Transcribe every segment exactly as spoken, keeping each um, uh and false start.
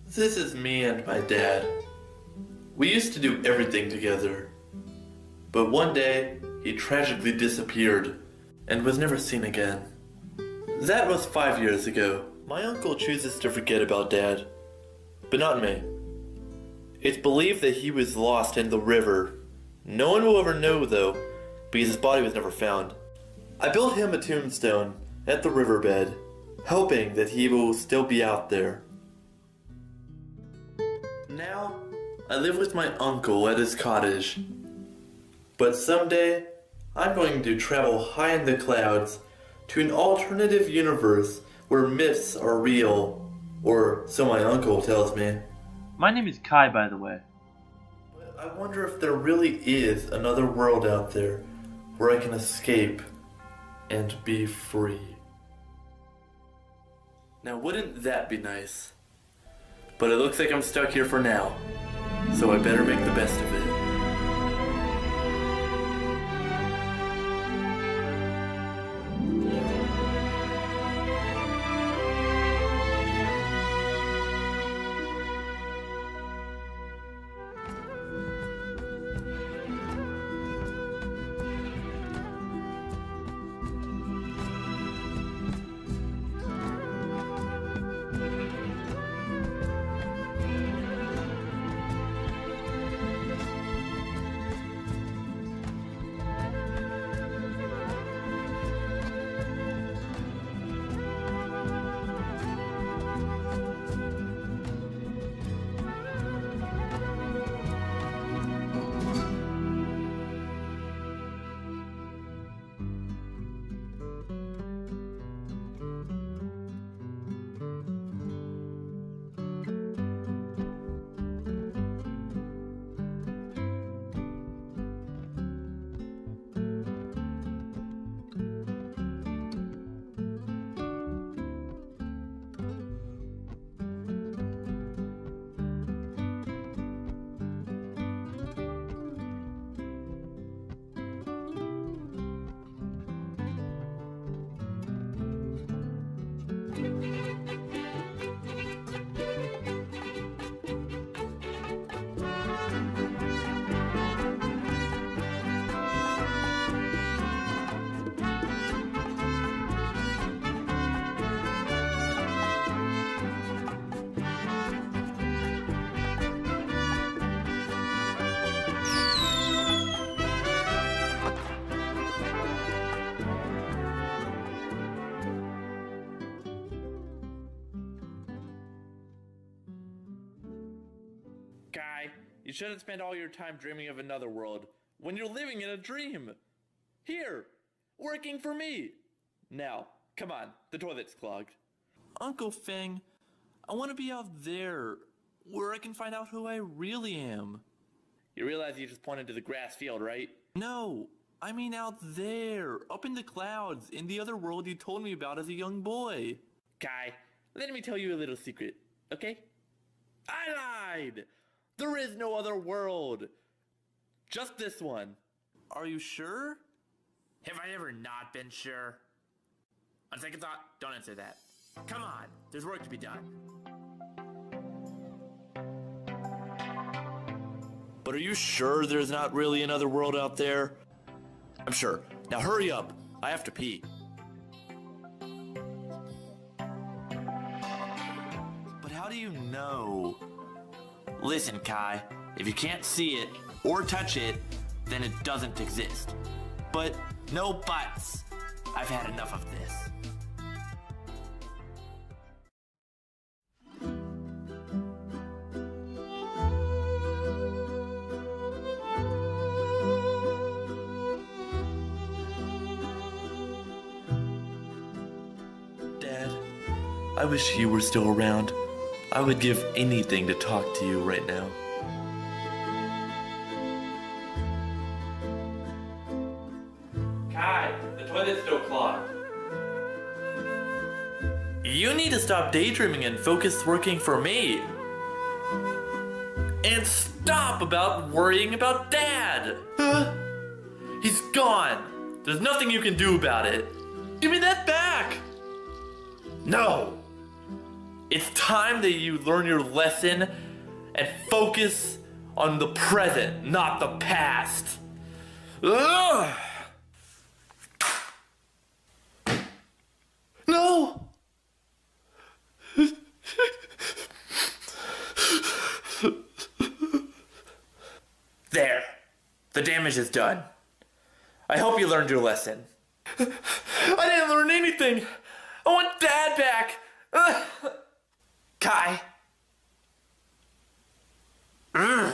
This is me and my dad. We used to do everything together. But one day, he tragically disappeared and was never seen again. That was five years ago. My uncle chooses to forget about Dad, but not me. It's believed that he was lost in the river. No one will ever know though, because his body was never found. I built him a tombstone at the riverbed, hoping that he will still be out there. Now, I live with my uncle at his cottage. But someday, I'm going to travel high in the clouds to an alternative universe where myths are real, or so my uncle tells me. My name is Kai, by the way. But I wonder if there really is another world out there where I can escape and be free. Now wouldn't that be nice? But it looks like I'm stuck here for now, so I better make the best of it. Guy, you shouldn't spend all your time dreaming of another world when you're living in a dream. Here, working for me. Now, come on, the toilet's clogged. Uncle Feng, I want to be out there, where I can find out who I really am. You realize you just pointed to the grass field, right? No, I mean out there, up in the clouds, in the other world you told me about as a young boy. Guy, let me tell you a little secret, okay? I lied! There is no other world. Just this one. Are you sure? Have I ever not been sure? On second thought, don't answer that. Come on, there's work to be done. But are you sure there's not really another world out there? I'm sure. Now hurry up. I have to pee. But how do you know? Listen, Kai, if you can't see it or touch it, then it doesn't exist. But no buts. I've had enough of this. Dad, I wish you were still around. I would give anything to talk to you right now. Kai, the toilet's still clogged. You need to stop daydreaming and focus working for me. And stop about worrying about Dad. Huh? He's gone. There's nothing you can do about it. Give me that back. No. It's time that you learn your lesson and focus on the present, not the past. Ugh! No! There. The damage is done. I hope you learned your lesson. I didn't learn anything. I want Dad back. Ugh. Kai. Ugh.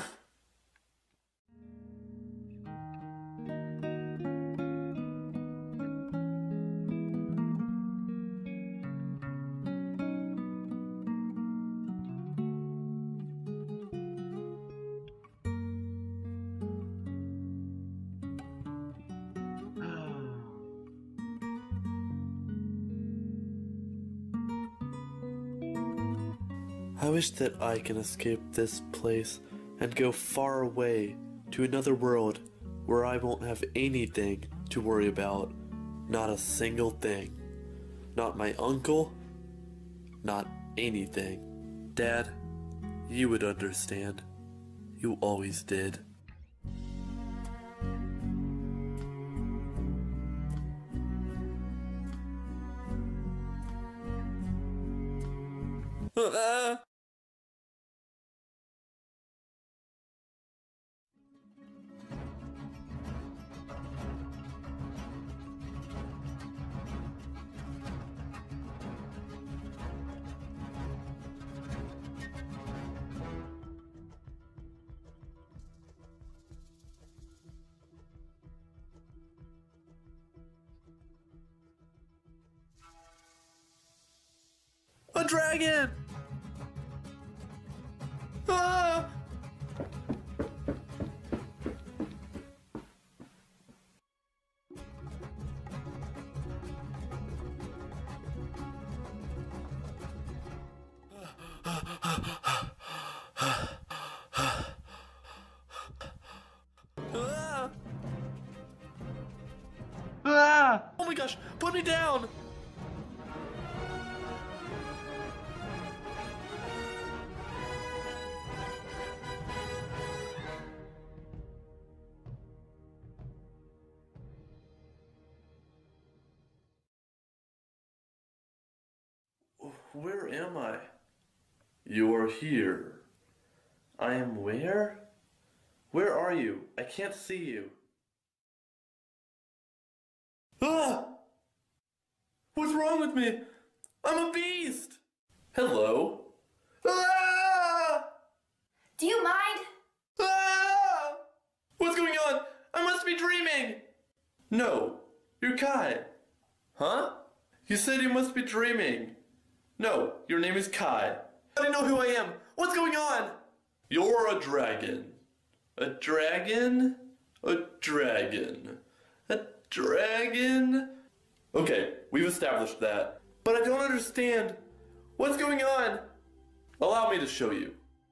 I wish that I can escape this place and go far away to another world where I won't have anything to worry about. Not a single thing. Not my uncle. Not anything. Dad, you would understand. You always did. Uh. A dragon! Ah! Ah! Ah! Oh my gosh, put me down! Where am I? You are here. I am where? Where are you? I can't see you. Ah! What's wrong with me? I'm a beast! Hello? Ah! Do you mind? Ah! What's going on? I must be dreaming! No, you're Kai. Huh? You said you must be dreaming. No, your name is Kai. I don't know who I am. What's going on? You're a dragon. A dragon? A dragon. A dragon? Okay, we've established that. But I don't understand. What's going on? Allow me to show you.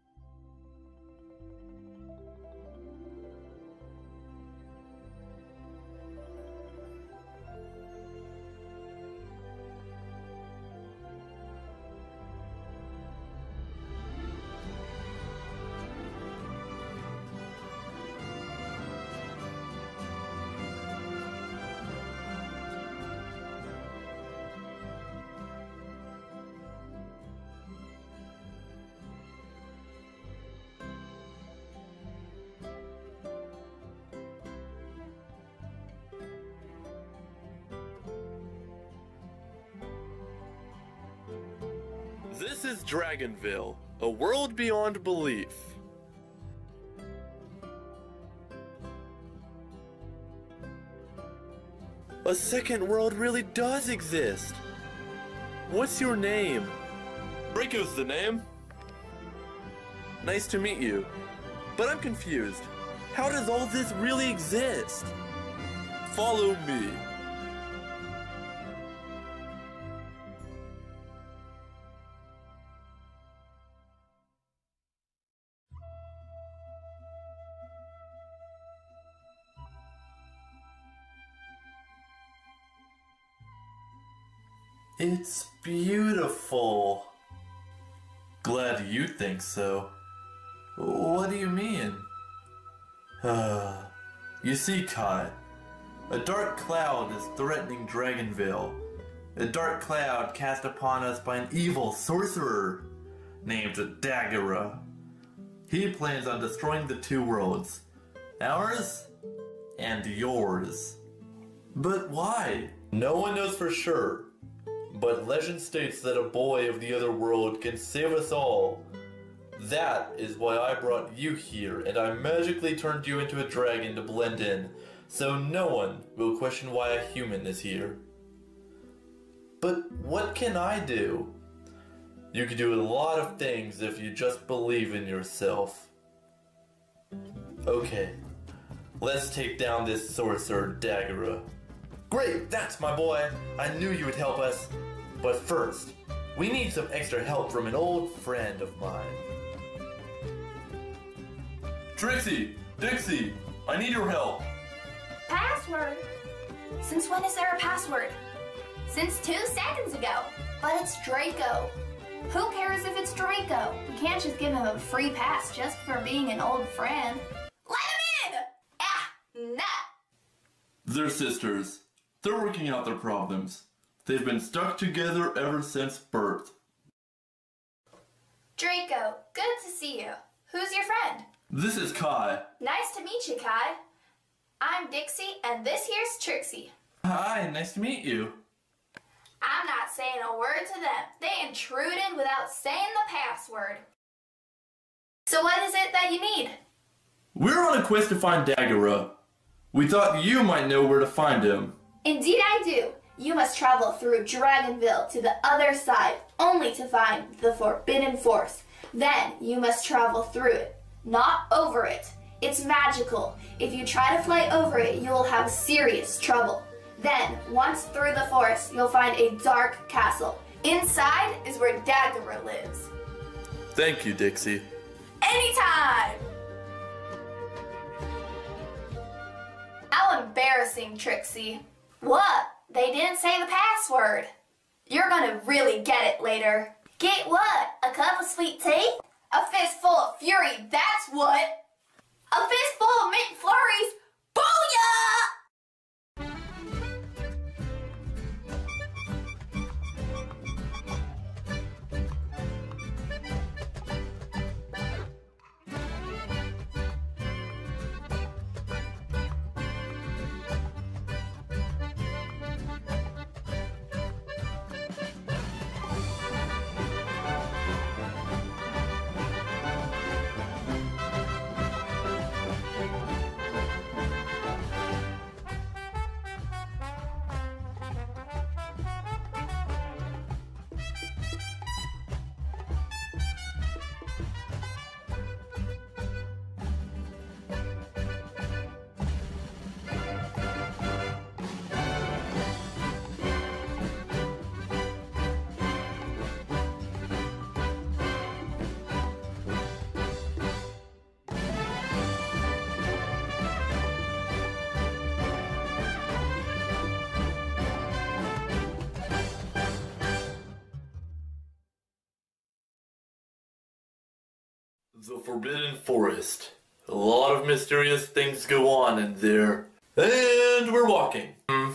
This is Dragonville, a world beyond belief. A second world really does exist. What's your name? Rico's the name. Nice to meet you. But I'm confused. How does all this really exist? Follow me. It's beautiful. Glad you think so. What do you mean? Uh, you see, Kai, a dark cloud is threatening Dragonville. A dark cloud cast upon us by an evil sorcerer named Dagora. He plans on destroying the two worlds, ours and yours. But why? No one knows for sure, but legend states that a boy of the other world can save us all. That is why I brought you here, and I magically turned you into a dragon to blend in, so no one will question why a human is here. But what can I do? You can do a lot of things if you just believe in yourself. Okay, let's take down this sorcerer Dagora. Great, that's my boy. I knew you would help us. But first, we need some extra help from an old friend of mine. Trixie! Dixie! I need your help! Password? Since when is there a password? Since two seconds ago. But it's Draco. Who cares if it's Draco? You can't just give him a free pass just for being an old friend. Let him in! Ah, nah. They're sisters. They're working out their problems. They've been stuck together ever since birth. Draco, good to see you. Who's your friend? This is Kai. Nice to meet you, Kai. I'm Dixie, and this here's Trixie. Hi, nice to meet you. I'm not saying a word to them. They intruded without saying the password. So what is it that you need? We're on a quest to find Dagora. We thought you might know where to find him. Indeed I do. You must travel through Dragonville to the other side, only to find the Forbidden Force. Then you must travel through it, not over it. It's magical. If you try to fly over it, you will have serious trouble. Then, once through the forest, you'll find a dark castle. Inside is where Dagora lives. Thank you, Dixie. Anytime! How embarrassing, Trixie. What? They didn't say the password. You're gonna really get it later. Get what? A cup of sweet tea? A fistful of fury, that's what! A fistful of mint flurries? Booyah! The Forbidden Forest. A lot of mysterious things go on in there. And we're walking.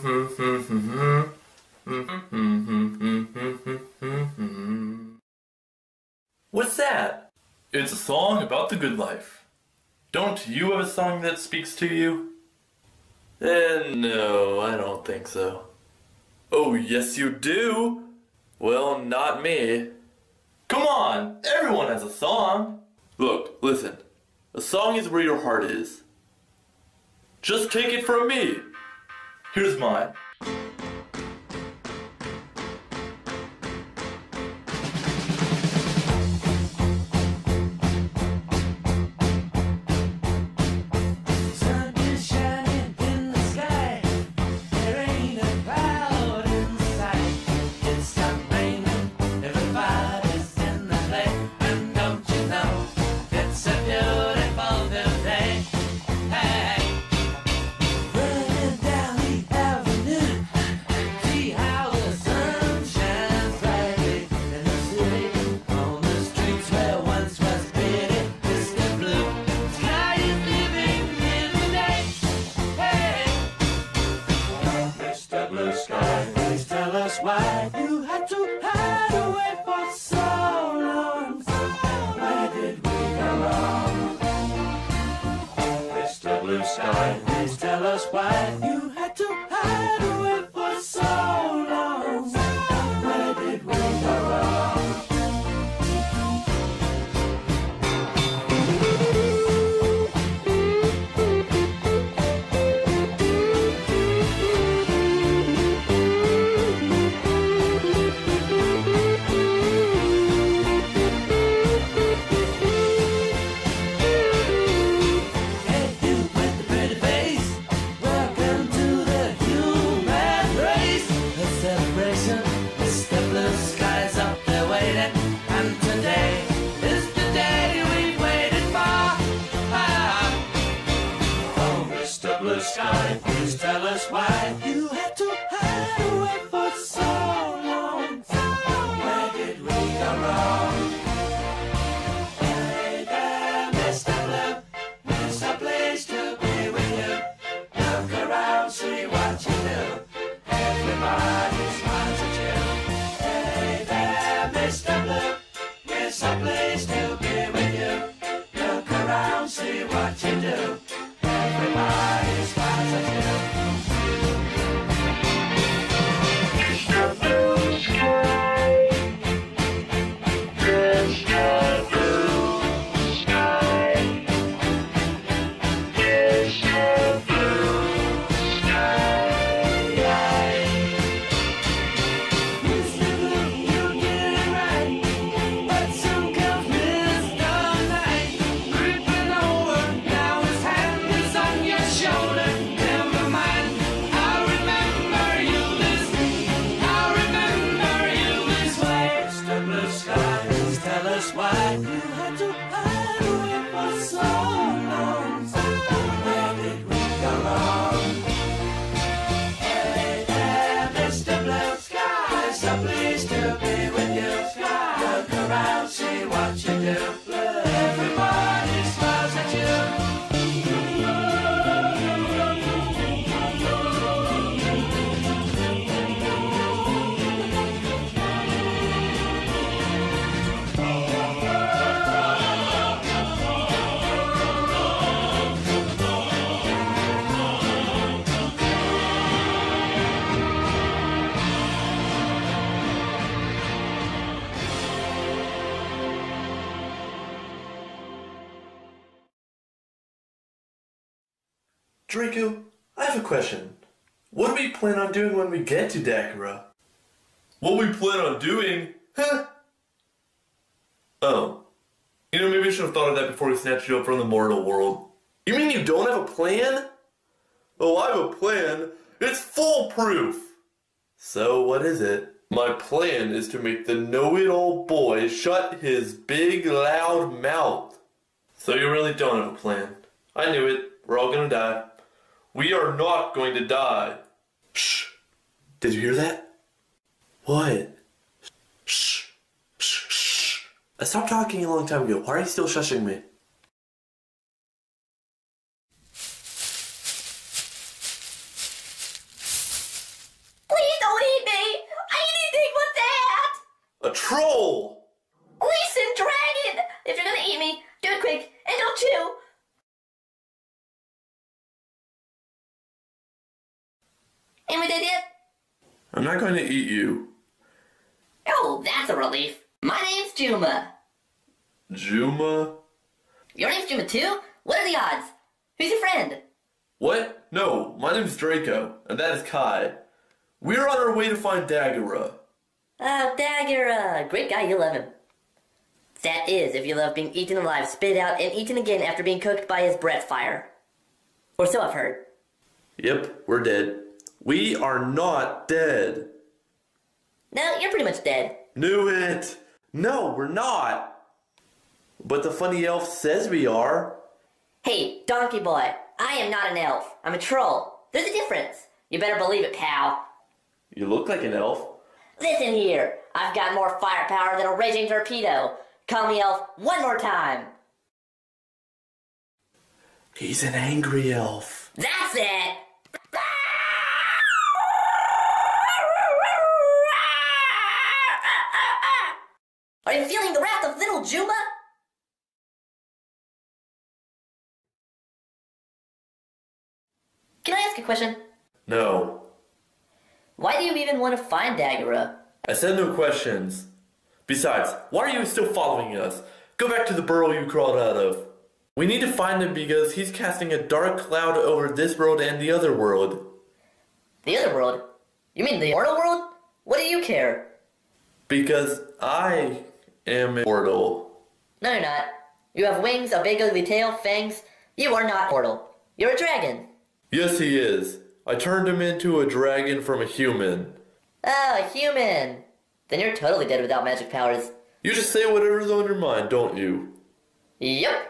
What's that? It's a song about the good life. Don't you have a song that speaks to you? Eh, no, I don't think so. Oh, yes you do. Well, not me. Come on, everyone has a song. Look, listen. A song is where your heart is. Just take it from me. Here's mine. Running down the avenue. blue sky. Please tell us why you had to hide away for so long. Where did we go wrong? Sky, please tell us why you had to hide away for so long. Where did we go wrong? Hey there, Mister Blue, it's a place to be with you. Look around, see what you do. Everybody smiles at you. Hey there, Mister Blue, it's a place to be with you. Look around, see what you do. Everybody smiles at you. Mister Blue Sky, Mister Blue Sky, Mister Blue Sky. Mister Blue, you get it right, but soon comes Mister Night, creeping over. Now his hand is on your shoulder. Never mind, I'll remember you this. I'll remember you this way. Mister Blue Sky, please tell us why you had to hide away for so long. Where did we go wrong? Hey there, Mister Blue Sky, it's so pleased to be with you. Look around, see what you do. Everybody smiles at you. Draco, I have a question. What do we plan on doing when we get to Dakara? What we plan on doing? Huh? Oh. You know, maybe I should have thought of that before we snatched you up from the mortal world. You mean you don't have a plan? Oh, I have a plan. It's foolproof. So, what is it? My plan is to make the know-it-all boy shut his big, loud mouth. So you really don't have a plan. I knew it. We're all gonna die. We are not going to die. Shh. Did you hear that? What? Shh. Shh. Shh. I stopped talking a long time ago. Why are you still shushing me? Please don't eat me! I anything but that! A troll! Listen, dragon! If you're gonna eat me, do it quick and don't chew! Ain't we dead yet? I'm not going to eat you. Oh, that's a relief. My name's Juma. Juma? Your name's Juma too? What are the odds? Who's your friend? What? No, my name's Draco, and that is Kai. We're on our way to find Dakara. Oh, Dagger, great guy, you love him. That is, if you love being eaten alive, spit out, and eaten again after being cooked by his breath fire. Or so I've heard. Yep, we're dead. We are not dead. No, you're pretty much dead. Knew it. No, we're not. But the funny elf says we are. Hey, donkey boy, I am not an elf. I'm a troll. There's a difference. You better believe it, pal. You look like an elf. Listen here. I've got more firepower than a raging torpedo. Call me elf one more time. He's an angry elf. That's it. Are you feeling the wrath of little Juma? you a question? No. Why do you even want to find Daggerah? I said no questions. Besides, why are you still following us? Go back to the burrow you crawled out of. We need to find him because he's casting a dark cloud over this world and the other world. The other world? You mean the mortal world? What do you care? Because I am immortal. No, you're not. You have wings, a big ugly tail, fangs. You are not mortal. You're a dragon. Yes, he is. I turned him into a dragon from a human. Oh, a human. Then you're totally dead without magic powers. You just say whatever's on your mind, don't you? Yep.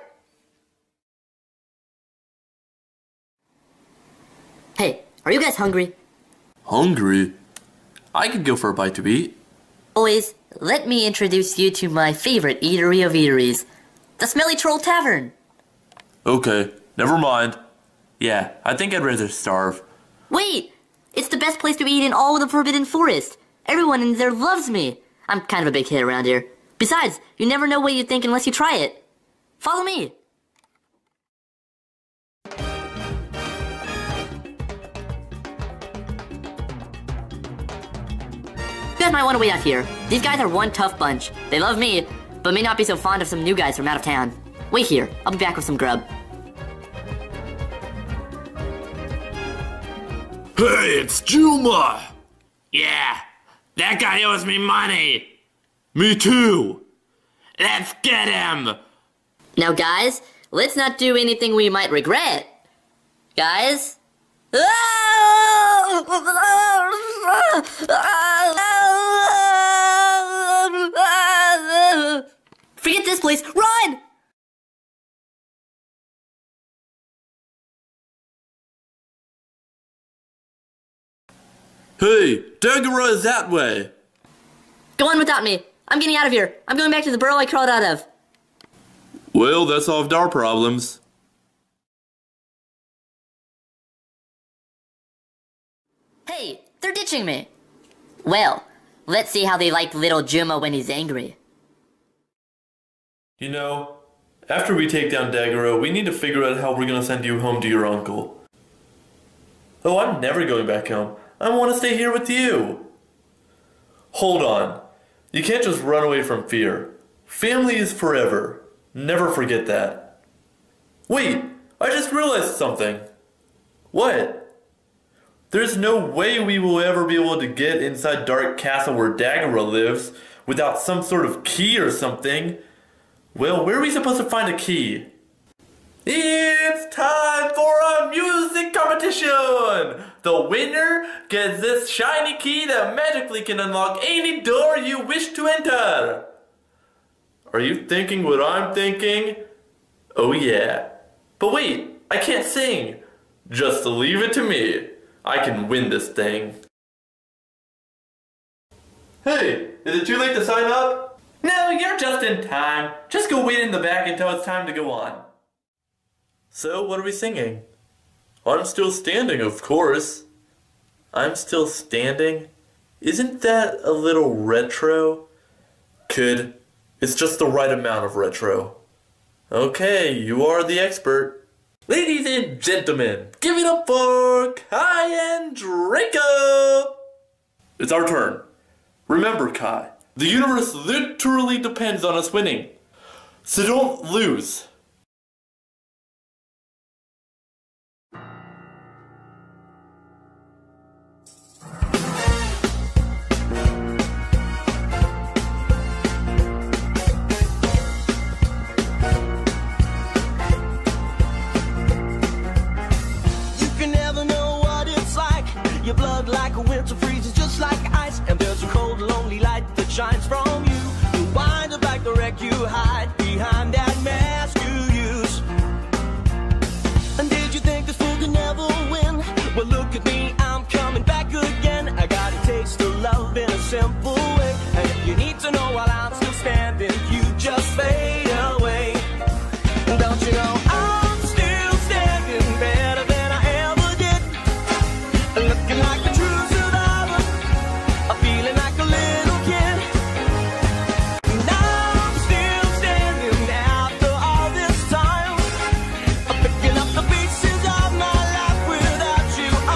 Hey, are you guys hungry? Hungry? I could go for a bite to eat. Boys, let me introduce you to my favorite eatery of eateries, the Smelly Troll Tavern. Okay, never mind. Yeah, I think I'd rather starve. Wait! It's the best place to eat in all of the Forbidden Forest. Everyone in there loves me. I'm kind of a big hit around here. Besides, you never know what you think unless you try it. Follow me. You guys might want to wait out here. These guys are one tough bunch. They love me, but may not be so fond of some new guys from out of town. Wait here. I'll be back with some grub. Hey, it's Juma! Yeah, that guy owes me money! Me too! Let's get him! Now guys, let's not do anything we might regret. Guys? Forget this place, run! Hey, Daggerah is that way. Go on without me. I'm getting out of here. I'm going back to the burrow I crawled out of. Well, that solved our problems. Hey, they're ditching me. Well, let's see how they like little Juma when he's angry. You know, after we take down Daggerah, we need to figure out how we're gonna send you home to your uncle. Oh, I'm never going back home. I want to stay here with you. Hold on. You can't just run away from fear. Family is forever. Never forget that. Wait, I just realized something. What? There's no way we will ever be able to get inside Dark Castle where Daggerah lives without some sort of key or something. Well, where are we supposed to find a key? It's time for a music competition! The winner gets this shiny key that magically can unlock any door you wish to enter. Are you thinking what I'm thinking? Oh yeah. But wait, I can't sing. Just leave it to me. I can win this thing. Hey, is it too late to sign up? No, you're just in time. Just go wait in the back until it's time to go on. So, what are we singing? I'm still standing, of course. I'm still standing? Isn't that a little retro? Kid, it's just the right amount of retro. Okay, you are the expert. Ladies and gentlemen, give it up for Kai and Draco! It's our turn. Remember, Kai, the universe literally depends on us winning. So don't lose. Your blood like a winter freezes just like ice, and there's a cold lonely light that shines from you. You wind up like the wreck you hide behind that mask you use. And did you think this fool could never win? Well, look at me, I'm coming back again. I got a taste of love in a simple way, and if you need to know while I'm still standing, you just fade away. Don't you know I'm still standing better than I ever did? Looking like a true survivor, I'm feeling like a little kid. Now I'm still standing after all this time. I'm picking up the pieces of my life without you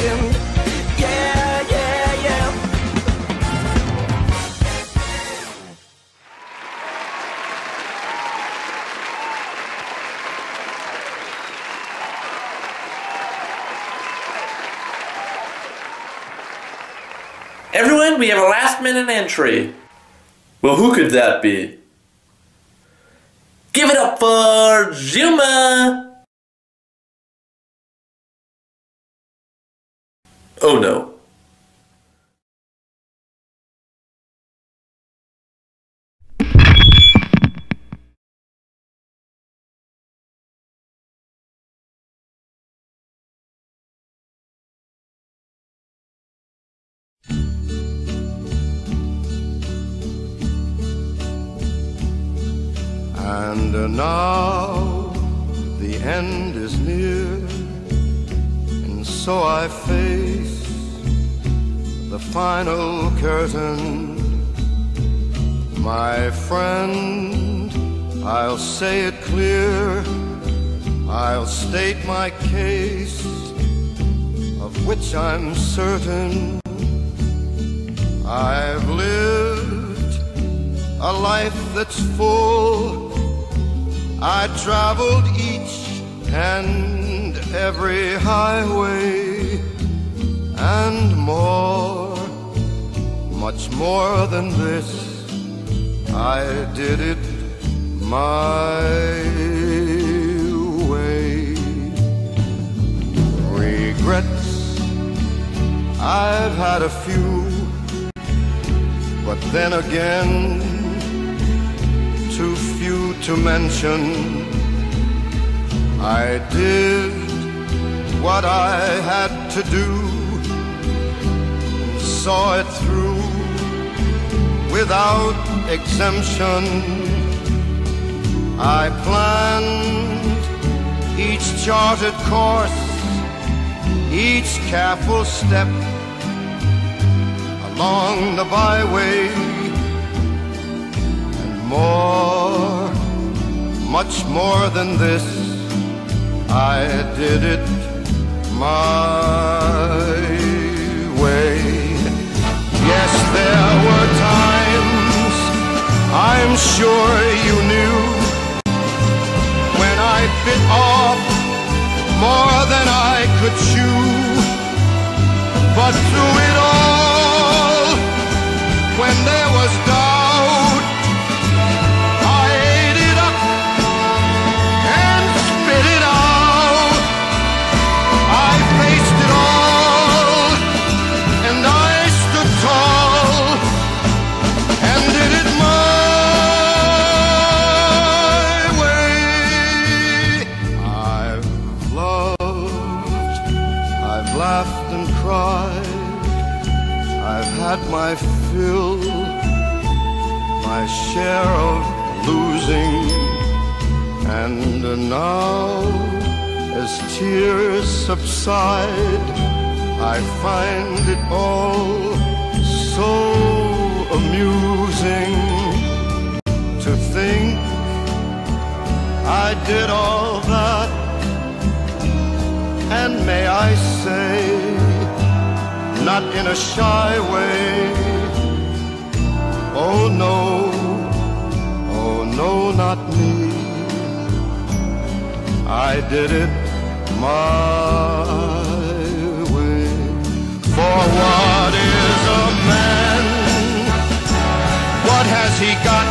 wind. Yeah, yeah, yeah. Everyone, we have a last minute entry. Well, who could that be? Give it up for Zuma! Oh no. And uh, now the end is near, and so I face the final curtain. My friend, I'll say it clear, I'll state my case, of which I'm certain. I've lived a life that's full. I traveled each and every highway, and more, much more than this, I did it my way. Regrets, I've had a few, but then again, too few to mention. I did what I had to do, saw it through without exemption. I planned each charted course, each careful step along the byway. More, much more than this, I did it my way. Yes, there were times, I'm sure you knew, when I bit off more than I could chew. But through it all, when there was doubt, had my fill, my share of losing, and now as tears subside, I find it all so amusing to think I did all that, and may I say, not in a shy way. Oh no, oh no, not me. I did it my way. For what is a man? What has he got?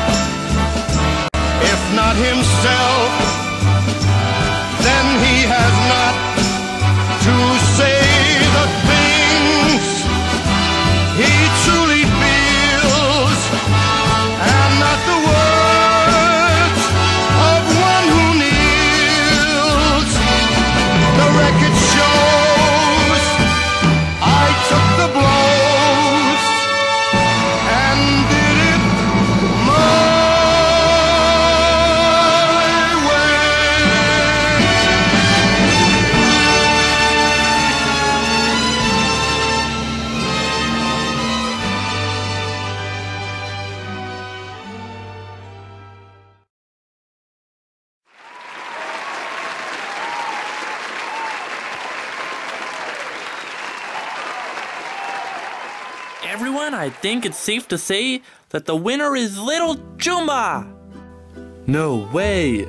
If not himself, then he has not to say the things he truly feels, and not the words of one who kneels. The record shows Everyone, I think it's safe to say that the winner is Little Juma! No way!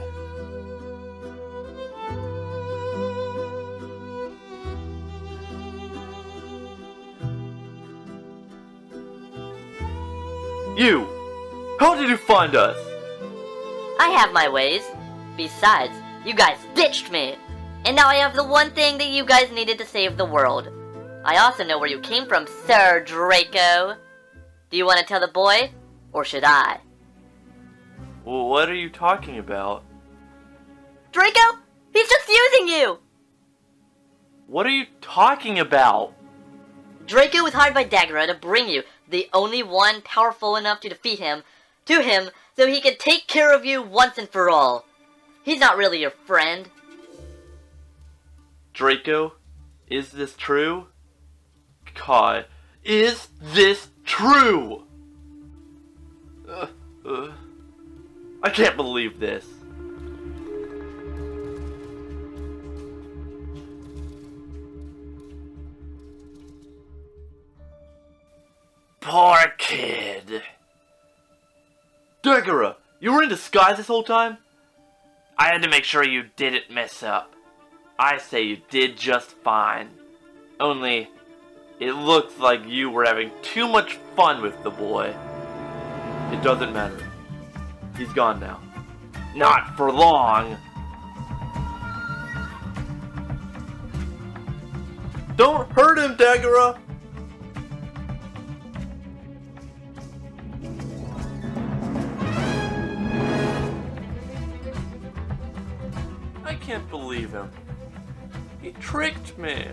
You! How did you find us? I have my ways. Besides, you guys ditched me. And now I have the one thing that you guys needed to save the world. I also know where you came from, Sir Draco. Do you want to tell the boy? Or should I? Well, what are you talking about? Draco? He's just using you! What are you talking about? Draco was hired by Dagora to bring you, the only one powerful enough to defeat him, to him so he can take care of you once and for all. He's not really your friend. Draco, is this true? Kai, is this true? Uh, uh, I can't believe this. Poor kid. Dagora, you were in disguise this whole time? I had to make sure you didn't mess up. I say you did just fine. Only, it looks like you were having too much fun with the boy. It doesn't matter. He's gone now. Not for long. Don't hurt him, Dagora! I can't believe him. He tricked me.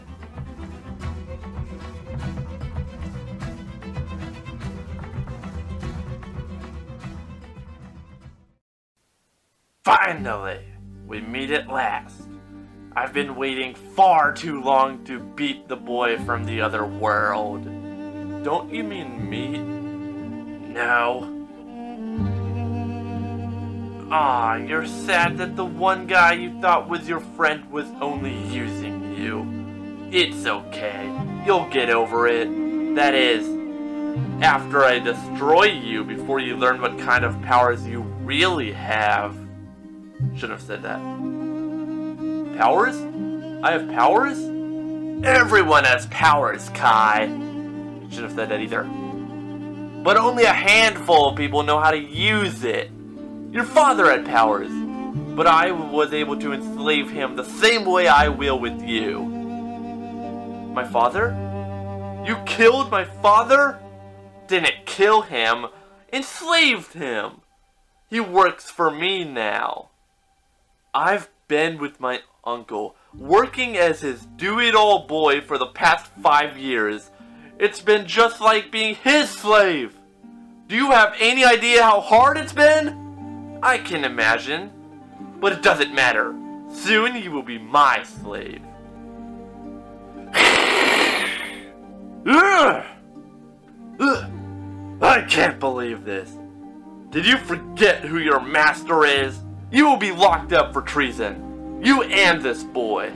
Finally, we meet at last. I've been waiting far too long to beat the boy from the other world. Don't you mean me? No. Ah, you're sad that the one guy you thought was your friend was only using you. It's okay. You'll get over it. That is, after I destroy you before you learn what kind of powers you really have. Shouldn't have said that. Powers? I have powers? Everyone has powers, Kai. Shouldn't have said that either. But only a handful of people know how to use it. Your father had powers, but I was able to enslave him the same way I will with you. My father? You killed my father? Didn't kill him, enslaved him. He works for me now. I've been with my uncle, working as his do-it-all boy for the past five years. It's been just like being his slave. Do you have any idea how hard it's been? I can imagine. But it doesn't matter. Soon you will be my slave. Ugh! Ugh! I can't believe this. Did you forget who your master is? You will be locked up for treason. You and this boy.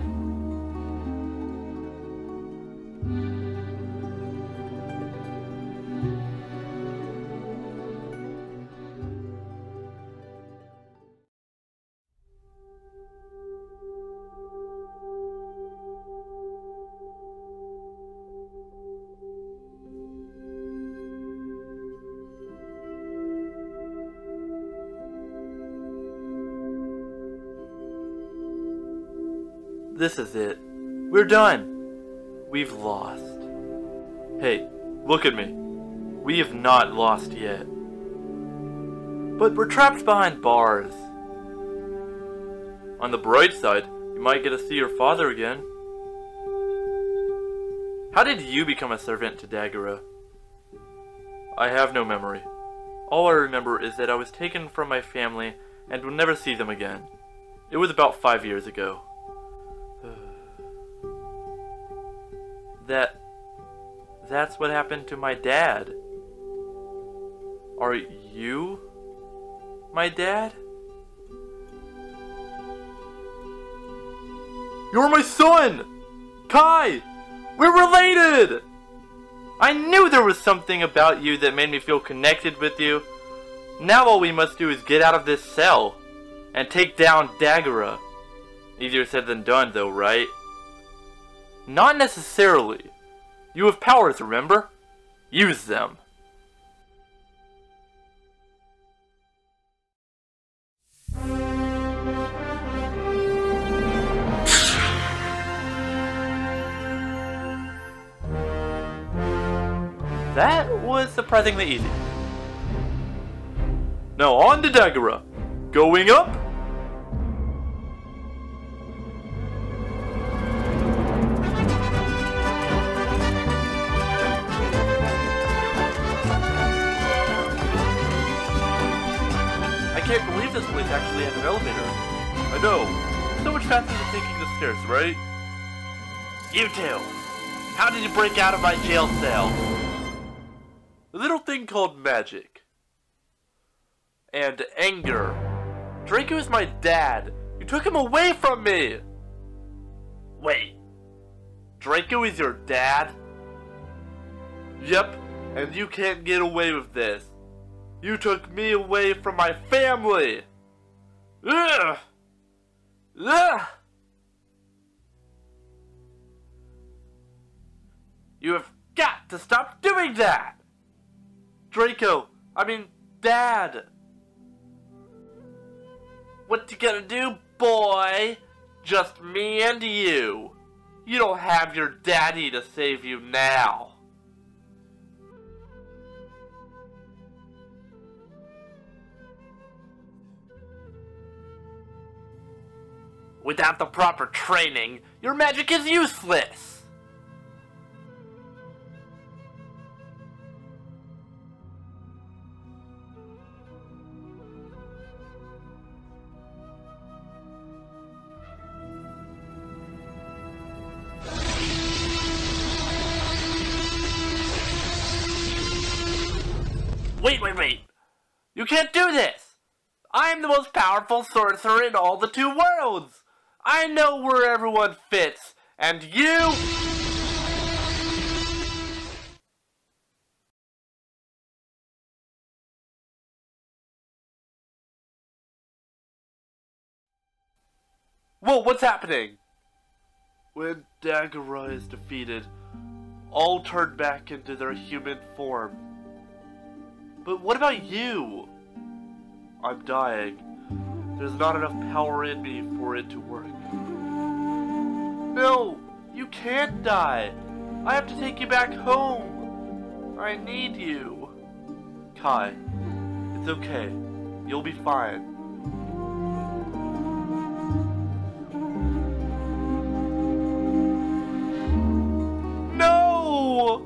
This is it. We're done. We've lost. Hey, look at me. We have not lost yet. But we're trapped behind bars. On the bright side, you might get to see your father again. How did you become a servant to Dagora? I have no memory. All I remember is that I was taken from my family and would never see them again. It was about five years ago. That... That's what happened to my dad. Are you my dad? You're my son! Kai! We're related! I knew there was something about you that made me feel connected with you. Now all we must do is get out of this cell and take down Dagora. Easier said than done though, right? Not necessarily. You have powers, remember? Use them. That was surprisingly easy. Now on to Dagora. Going up. I can't believe this place actually has an elevator. I know. So much faster than taking the stairs, right? You two. How did you break out of my jail cell? A little thing called magic. And anger. Draco is my dad. You took him away from me! Wait. Draco is your dad? Yep, and you can't get away with this. You took me away from my family! Ugh! Ugh! You have got to stop doing that! Draco, I mean, Dad. What you gonna do, boy? Just me and you. You don't have your daddy to save you now. Without the proper training, your magic is useless. Wait, wait, wait! You can't do this! I am the most powerful sorcerer in all the two worlds! I know where everyone fits, and you... Whoa, what's happening? When Dagora is defeated, all turn back into their human form. But what about you? I'm dying. There's not enough power in me for it to work. No! You can't die! I have to take you back home! I need you! Kai, it's okay. You'll be fine. No!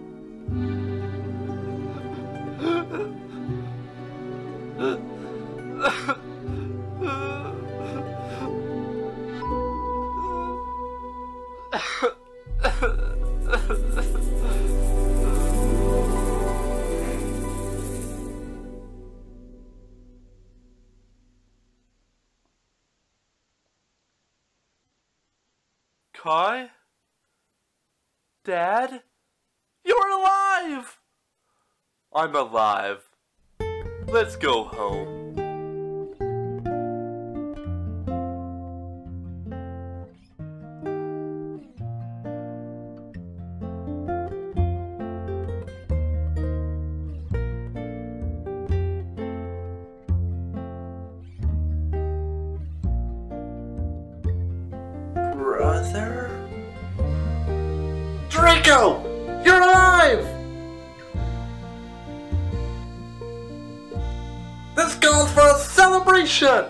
Kai? Dad? You're alive! I'm alive. Let's go home. Brother? Draco! You're alive! This calls for a celebration!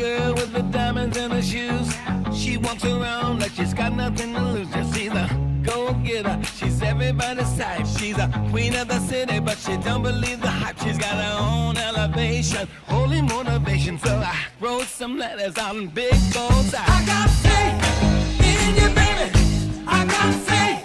girl with the diamonds in her shoes. She walks around like she's got nothing to lose. Just she's a go-getter. She's everybody's type. She's a queen of the city, but she don't believe the hype. She's got her own elevation, holy motivation. So I wrote some letters on big goals. I got faith in you, baby. I got faith.